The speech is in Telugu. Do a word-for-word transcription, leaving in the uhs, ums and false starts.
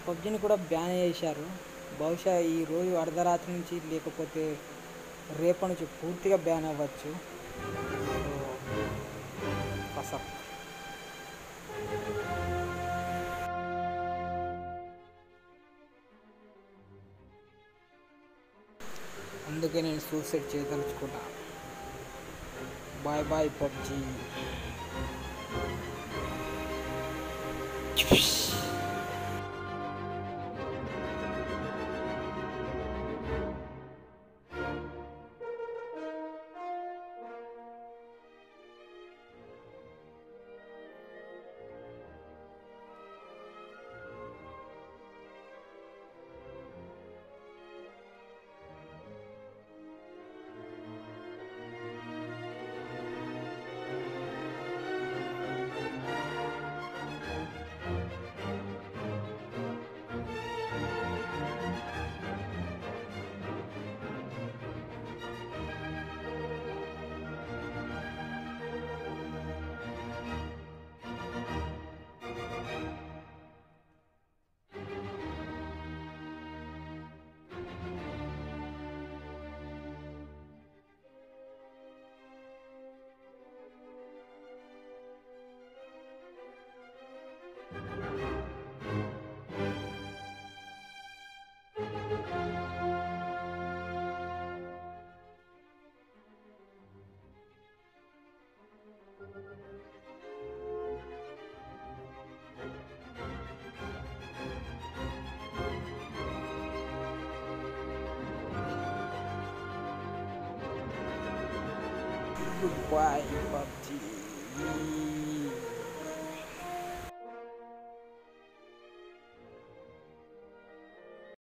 పబ్జిని కూడా బ్యాన్ చేశారు. బహుశా ఈరోజు అర్ధరాత్రి నుంచి లేకపోతే రేపటి నుంచి పూర్తిగా బ్యాన్ అవ్వచ్చు. సో అందుకే నేను సూసైడ్ చేయదలుచుకున్నా. Bye bye PUBG. Goodbye, Pubg.